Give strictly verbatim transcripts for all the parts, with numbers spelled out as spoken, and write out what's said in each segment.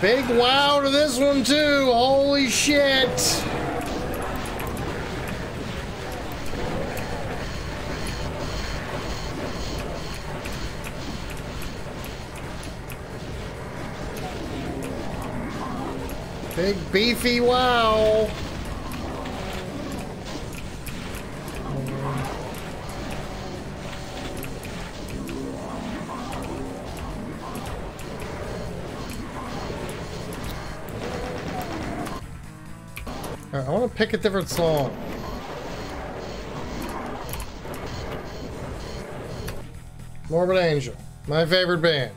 Big wow to this one too. Holy shit. Big beefy wow. I want to pick a different song. Morbid Angel, my favorite band.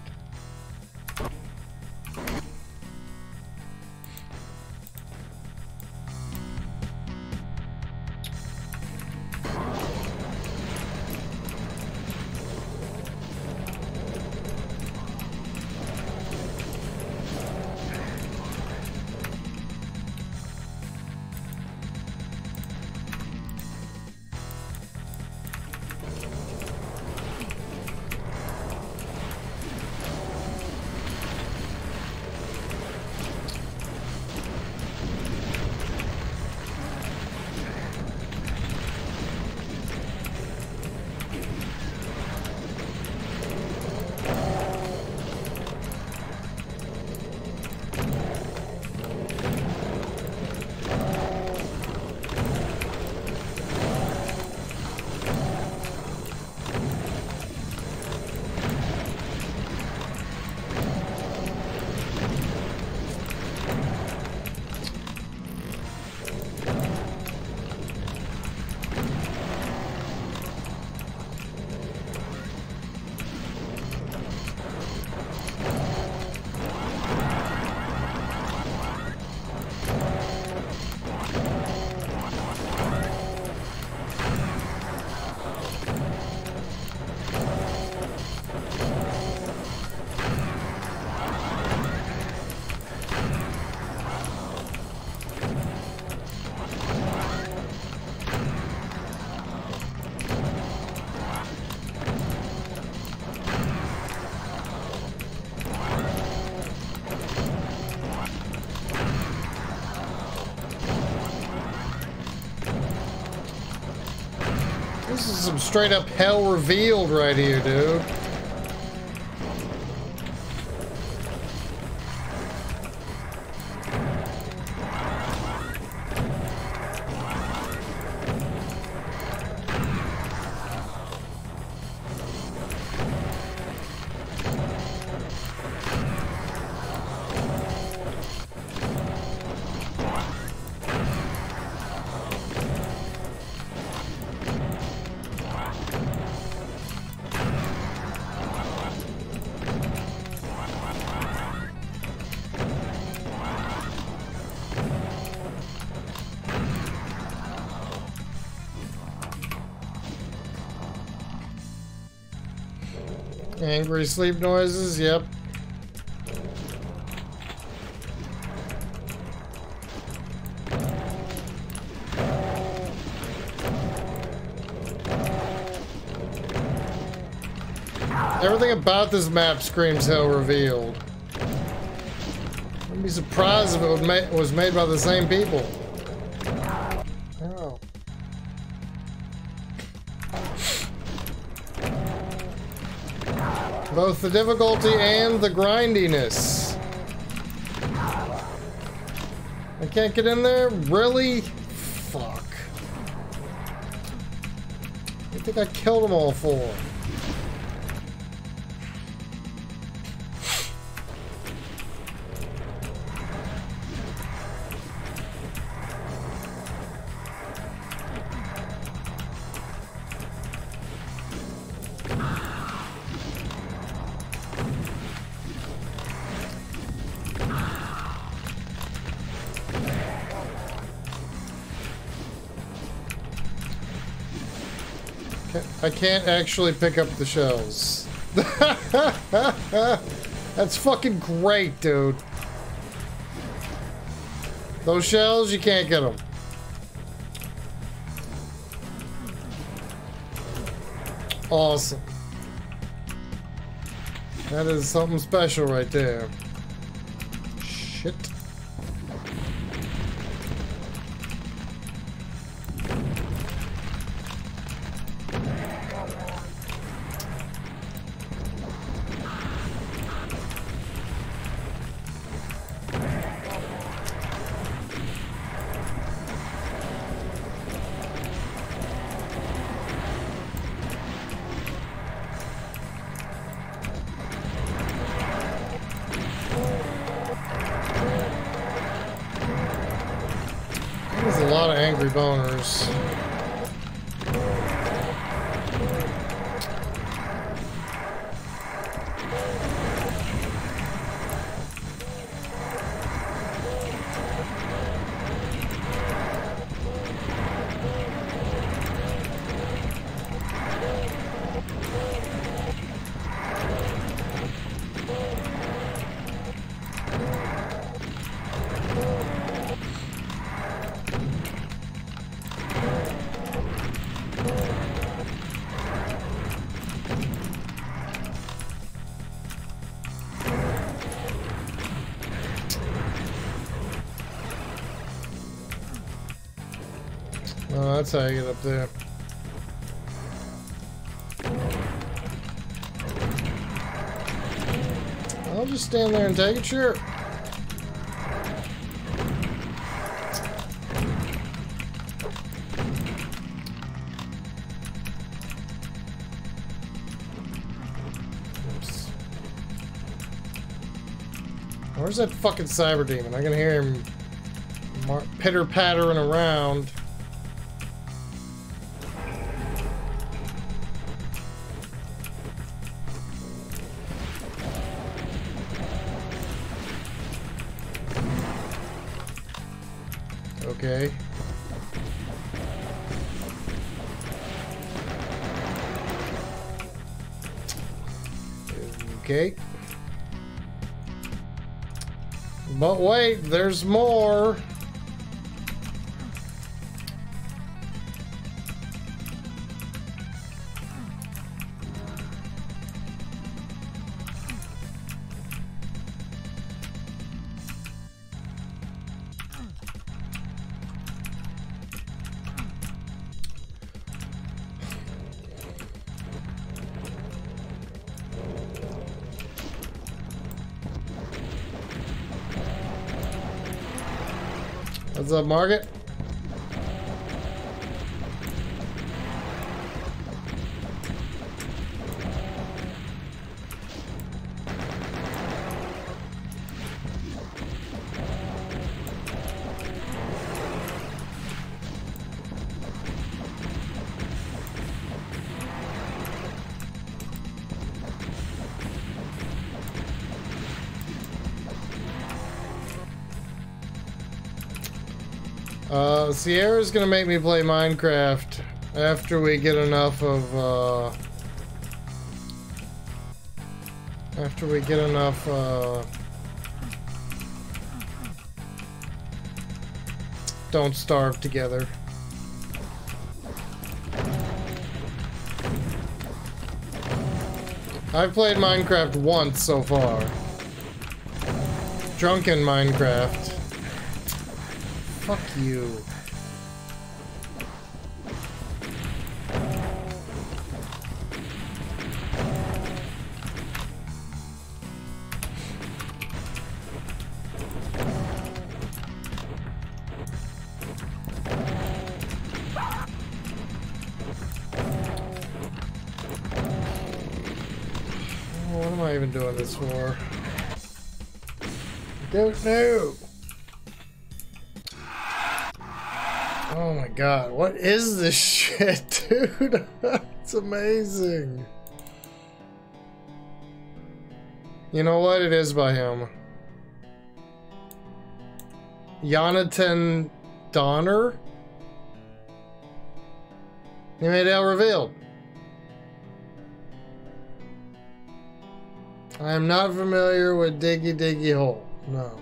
This is some straight up hell revealed right here, dude. Angry sleep noises, yep. Everything about this map screams hell revealed. I'd be surprised if it was made by the same people. Oh. Both the difficulty and the grindiness. I can't get in there? Really? Fuck. I think I killed them all for. I can't actually pick up the shells. That's fucking great, dude. Those shells, you can't get them. Awesome. That is something special right there. Shh. There's a lot of angry boners. Oh, that's how you get up there. I'll just stand there and take it, sure. Oops. Where's that fucking cyber demon? I can hear him pitter-pattering around. Okay. Okay. But wait, there's more. What's up, Margaret? Uh, Sierra's gonna make me play Minecraft after we get enough of, uh... After we get enough, uh... Don't Starve together. I've played Minecraft once so far. Drunken Minecraft. Fuck you. What am I even doing this for? I don't know. Oh my god, what is this shit, dude? It's amazing. You know what? It is by him. Jonathan Donner? He made Hell Revealed. I am not familiar with Diggy Diggy Hole. No.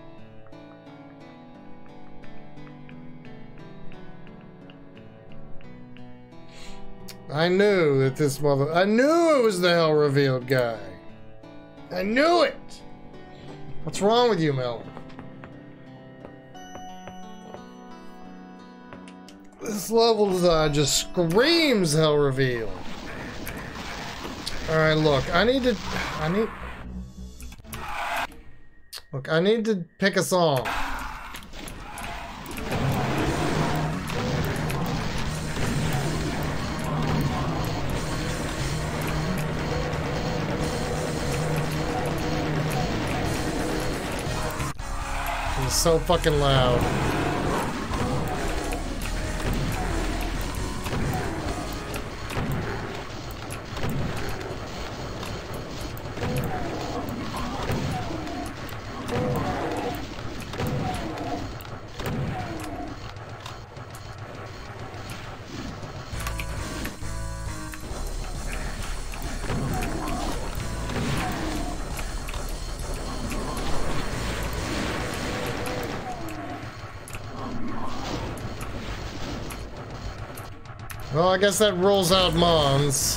I knew that this mother... I knew it was the Hell Revealed guy. I knew it! What's wrong with you, Mel? This level uh, just screams Hell Revealed. Alright, look. I need to... I need... Look, I need to pick a song. So fucking loud. Well, I guess that rules out Mons.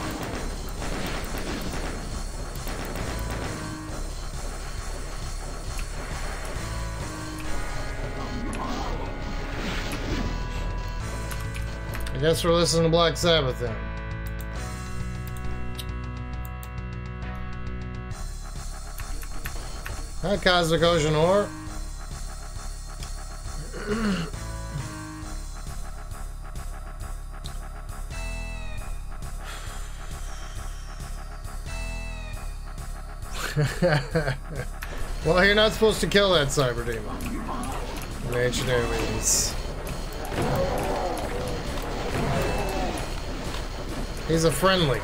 I guess we're listening to Black Sabbath then. Hi, Cosmic Ocean Ore. Well, you're not supposed to kill that cyber demon in ancient aliens. He's a friendly.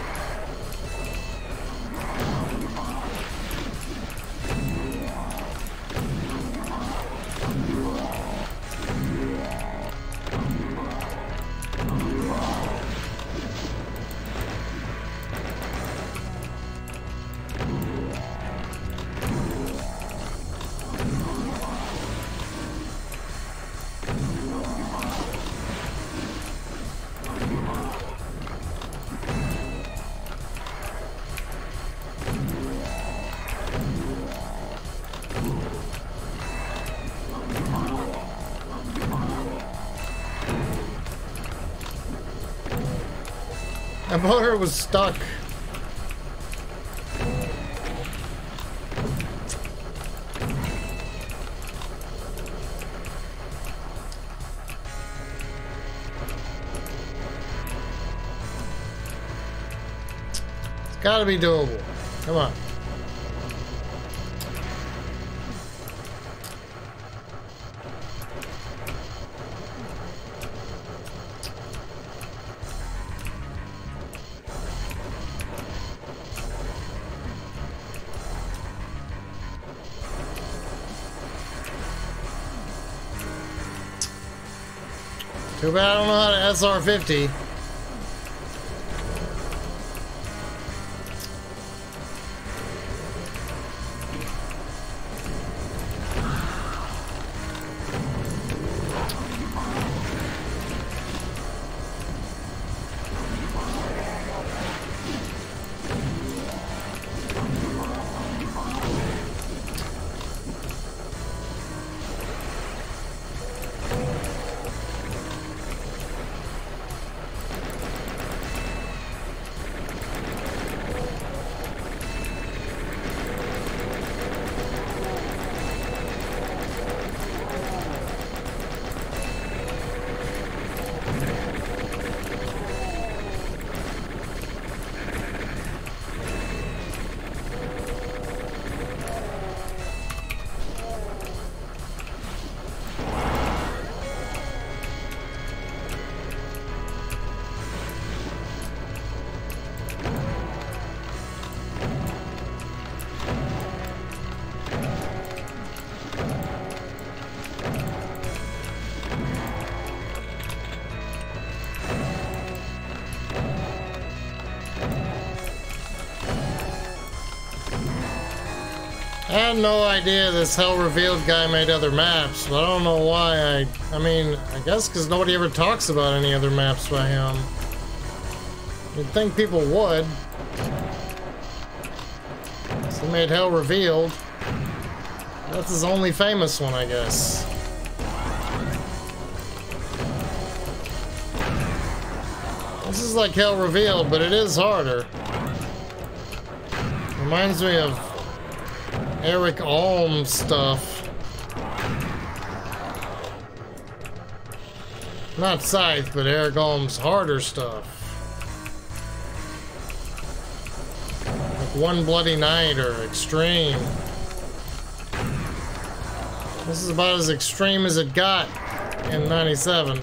My motor was stuck. It's gotta be doable. Come on. Too bad I don't know how to S R fifty. I had no idea this Hell Revealed guy made other maps, but I don't know why. I I mean, I guess because nobody ever talks about any other maps by him. You'd think people would. So he made Hell Revealed. That's his only famous one, I guess. This is like Hell Revealed, but it is harder. Reminds me of Eric Alm stuff. Not Scythe, but Eric Alm's harder stuff. Like One Bloody Night or Extreme. This is about as extreme as it got in ninety-seven.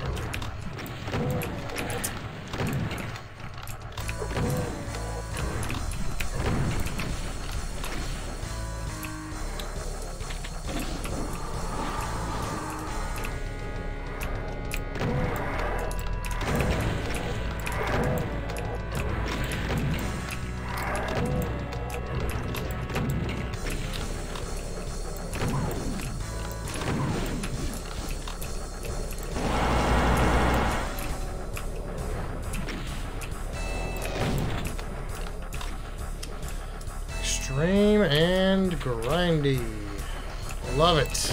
grindy. Love it.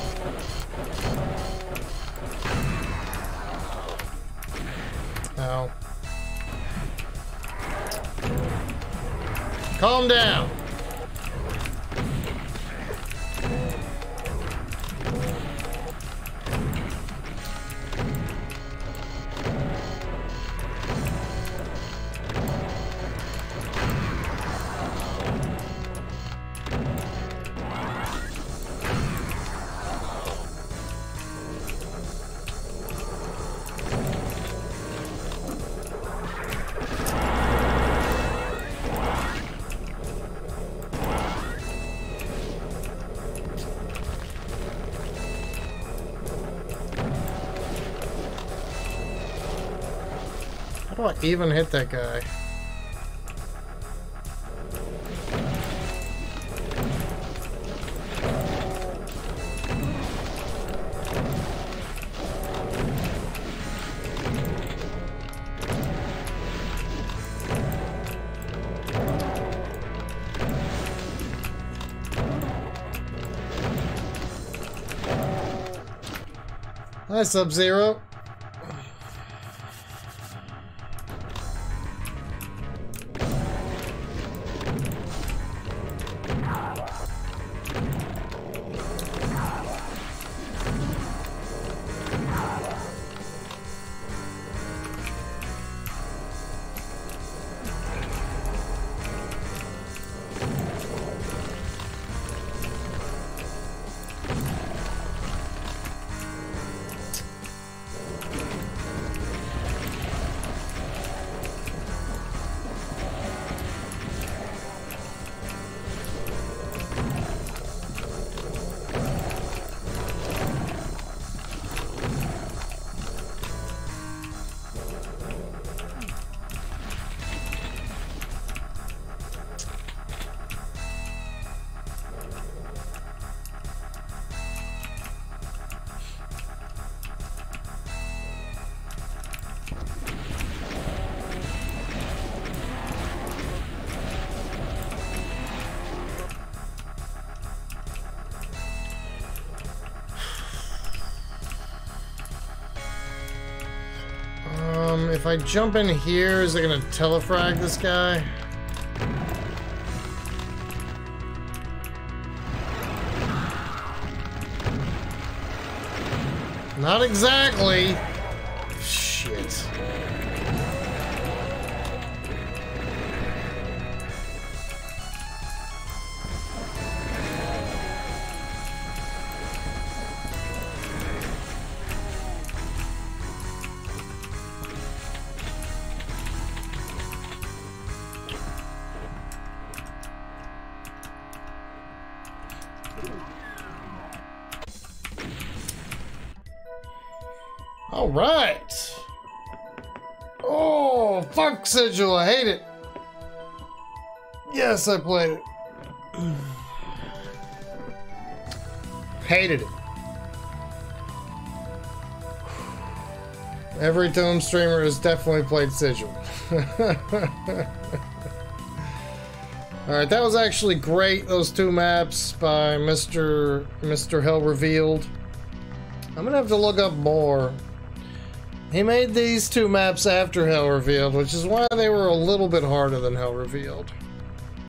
Ow. Calm down. How do I even hit that guy? Hi, Sub-Zero. Um, if I jump in here, is it gonna telefrag this guy? Not exactly. Shit. All right. Oh, fuck Sigil. I hate it. Yes, I played it. Hated it. Every Tome streamer has definitely played Sigil. Alright, that was actually great, those two maps by Mister Mister Hell Revealed. I'm gonna have to look up more. He made these two maps after Hell Revealed, which is why they were a little bit harder than Hell Revealed.